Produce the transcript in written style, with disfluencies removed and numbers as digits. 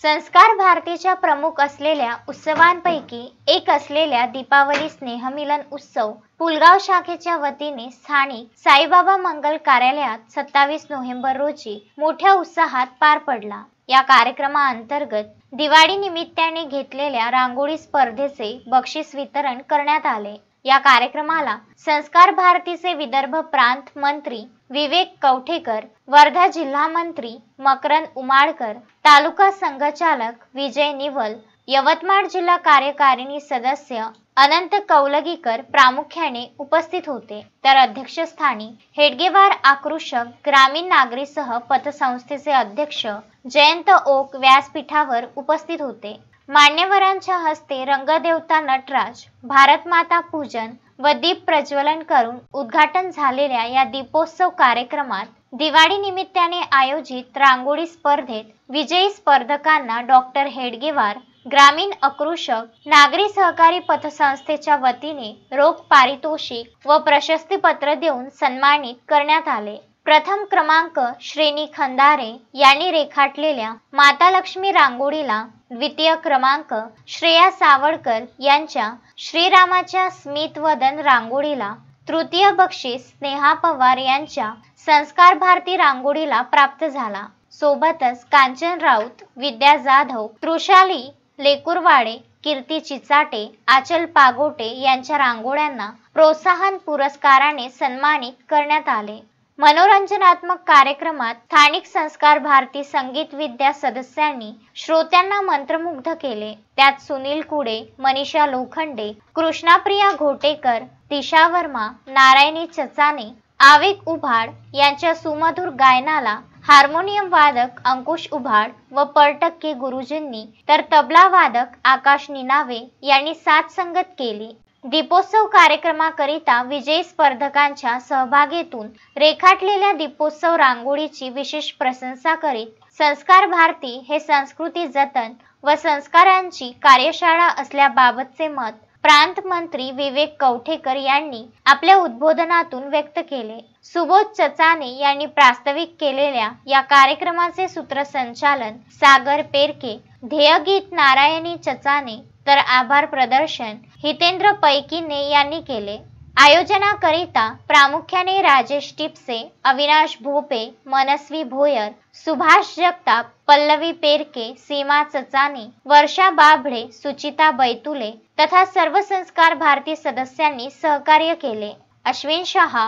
संस्कार भारतीच्या प्रमुख असलेल्या उत्सवांपैकी एक असलेल्या दीपावली स्नेहमिलन उत्सव पुलगाव शाखेच्या वतीने स्थानिक साईबाबा मंगल कार्यालयात 27 नोव्हेंबर रोजी मोठ्या उत्साहात पार पडला। या कार्यक्रमाअंतर्गत दिवाळी निमित्ताने घेतलेल्या रांगोळी स्पर्धेचे बक्षीस वितरण करण्यात आले। या कार्यक्रमाला संस्कार भारतीचे विदर्भ प्रांत मंत्री विवेक कवठेकर, वर्धा जिल्हा मंत्री मकरंद उमाडकर, तालुका संघचालक विजय निवल, यवतमाळ जिल्हा कार्यकारिणी सदस्य अनंत कौलगीकर प्रामुख्याने उपस्थित होते। तर अध्यक्षस्थानी हेडगेवार आक्रोशक ग्रामीण नागरीसह पतसंस्थेचे अध्यक्ष जयंत ओक व्यासपीठावर उपस्थित होते। मान्यवरांच्या हस्ते रंगदेवता नटराज, भारत माता पूजन व दीप प्रज्वलन करून उद्घाटन झालेल्या या दीपोत्सव कार्यक्रमात दिवाळी निमित्ताने आयोजित रांगोळी स्पर्धेत विजयी स्पर्धकांना डॉक्टर हेडगेवार ग्रामीण आक्रोशक नागरी सहकारी पतसंस्थेच्या वतीने रोख पारितोषिक व प्रशस्तीपत्र देऊन सन्मानित करण्यात आले। प्रथम क्रमांक श्रेणी खंदारे यांनी रेखाटलेल्या माता लक्ष्मी रांगोळीला, द्वितीय क्रमांक श्रेया सावडकर यांच्या श्रीरामाच्या स्मित वदन रांगोळीला, तृतीय बक्षीस स्नेहा पवार यांच्या संस्कार भारती रांगोळीला प्राप्त झाला। सोबतच कांचन राऊत, विद्या जाधव, तृषाली लेकुरवाडे, कीर्ती चिचाटे, आचल पागोटे यांच्या रांगोळ्यांना प्रोत्साहन पुरस्काराने सन्मानित करण्यात आले। मनोरंजनात्मक कार्यक्रमात स्थानिक संस्कार भारती संगीत विद्या सदस्यांनी श्रोत्यांना मंत्रमुग्ध केले। त्यात सुनील कुडे, मनीषा लोखंडे, कृष्णाप्रिया घोटेकर, दिशा वर्मा, नारायणी चचाने, आवेग उभाड यांच्या सुमधुर गायनाला हार्मोनियम वादक अंकुश उभाड व परटक्के गुरुजींनी तर तबला वादक आकाश निनावे यांनी साथ संगत केली। दीपोत्सव कार्यक्रमाकरिता विजयी स्पर्धकांच्या सहभागीतून रेखाटलेल्या दीपोत्सव रांगोळीची विशेष प्रशंसा करीत संस्कार भारती हे संस्कृती जतन व संस्कारांची कार्यशाळा असल्याबाबतचे मत प्रांत मंत्री विवेक कवठेकर यांनी आपल्या उद्बोधनातून व्यक्त केले। सुबोध चचाने यांनी प्रास्ताविक केलेल्या या कार्यक्रमाचे सूत्रसंचालन सागर पेरके, ध्येयगीत नारायणी चचाने तर आभार प्रदर्शन हितेंद्र पैकीने यांनी केले। आयोजनाकरिता प्रामुख्याने राजेश टिपसे, अविनाश भोपे, मनस्वी भोयर, सुभाष जगताप, पल्लवी पेरके, सीमा चचाने, वर्षा बाभडे, सुचिता बैतुले तथा सर्व संस्कार भारती सदस्यांनी सहकार्य केले। अश्विन शहा।